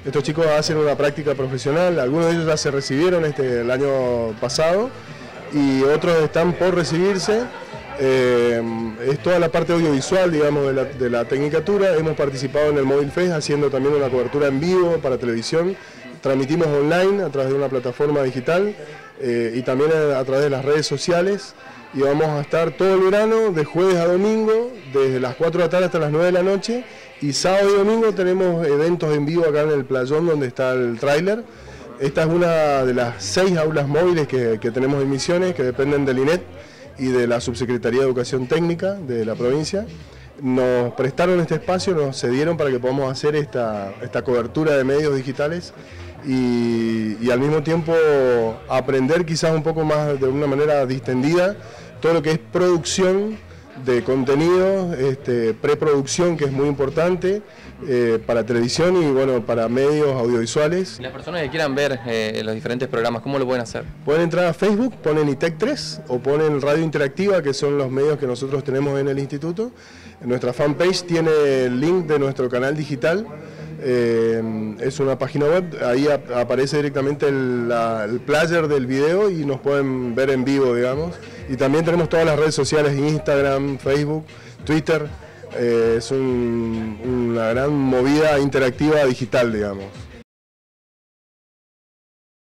Estos chicos hacen una práctica profesional, algunos de ellos ya se recibieron el año pasado y otros están por recibirse. Es toda la parte audiovisual, digamos, de la Tecnicatura. Hemos participado en el Mobile Fest haciendo también una cobertura en vivo para televisión. Transmitimos online a través de una plataforma digital y también a través de las redes sociales. Y vamos a estar todo el verano, de jueves a domingo, desde las 4 de la tarde hasta las 9 de la noche. Y sábado y domingo tenemos eventos en vivo acá en el playón donde está el tráiler. Esta es una de las 6 aulas móviles que tenemos en Misiones, que dependen del INET y de la Subsecretaría de Educación Técnica de la provincia. Nos prestaron este espacio, nos cedieron para que podamos hacer esta cobertura de medios digitales y al mismo tiempo aprender quizás un poco más de una manera distendida todo lo que es producción de contenidos, preproducción, que es muy importante para televisión y bueno, para medios audiovisuales. Las personas que quieran ver los diferentes programas, ¿cómo lo pueden hacer? Pueden entrar a Facebook, ponen ITEC 3 o ponen Radio Interactiva, que son los medios que nosotros tenemos en el instituto. En nuestra fanpage tiene el link de nuestro canal digital. Es una página web, ahí aparece directamente el player del video y nos pueden ver en vivo, digamos. Y también tenemos todas las redes sociales, Instagram, Facebook, Twitter. Es una gran movida interactiva digital, digamos.